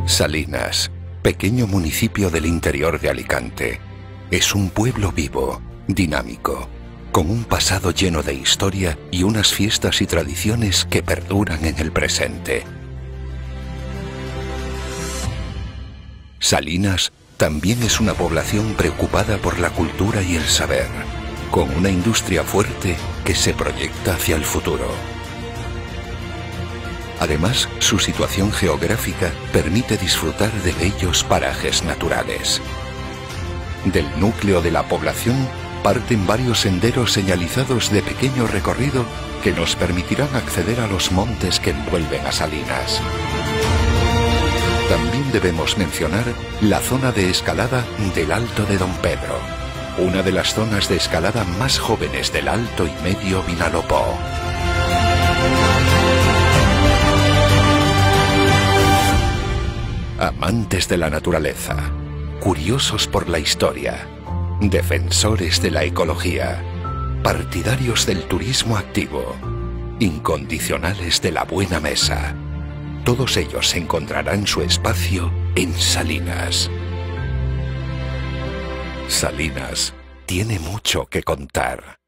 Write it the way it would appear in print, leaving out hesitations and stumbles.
Salinas, pequeño municipio del interior de Alicante, es un pueblo vivo, dinámico, con un pasado lleno de historia y unas fiestas y tradiciones que perduran en el presente. Salinas también es una población preocupada por la cultura y el saber, con una industria fuerte que se proyecta hacia el futuro. Además, su situación geográfica permite disfrutar de bellos parajes naturales. Del núcleo de la población parten varios senderos señalizados de pequeño recorrido que nos permitirán acceder a los montes que envuelven a Salinas. También debemos mencionar la zona de escalada del Alto de Don Pedro, una de las zonas de escalada más jóvenes del Alto y Medio Vinalopó. Amantes de la naturaleza, curiosos por la historia, defensores de la ecología, partidarios del turismo activo, incondicionales de la buena mesa. Todos ellos encontrarán su espacio en Salinas. Salinas tiene mucho que contar.